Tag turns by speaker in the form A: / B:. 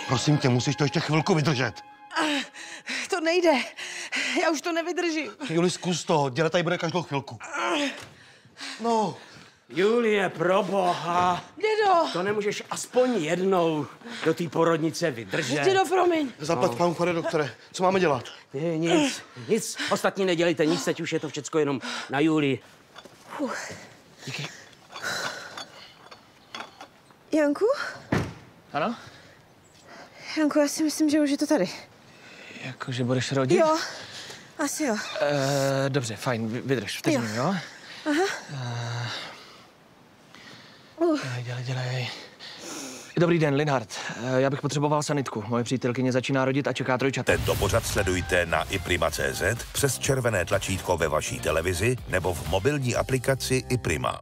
A: Prosím tě, musíš to ještě chvilku vydržet.
B: To nejde. Já už to nevydržím.
A: Juli, zkus to. Děda tady bude každou chvilku. No.
C: Julie, proboha.
B: Dědo.
C: To nemůžeš aspoň jednou do té porodnice vydržet.
B: Dědo, promiň.
A: Zaplať pánku, pane doktore. Co máme dělat?
C: Nic. Ostatní nedělejte nic, teď už je to všecko jenom na Julii.
A: Díky.
B: Janku?
D: Ano?
B: Janku, já si myslím, že už je to tady.
D: Jakože budeš rodit?
B: Jo, asi jo.
D: Dobře, fajn, vydrž vteřinu, jo?
B: Aha.
D: Dělej. Dobrý den, Linhart. Já bych potřeboval sanitku. Moje přítelkyně začíná rodit a čeká trojčata.
E: Tento pořad sledujte na iprima.cz, přes červené tlačítko ve vaší televizi nebo v mobilní aplikaci iPrima.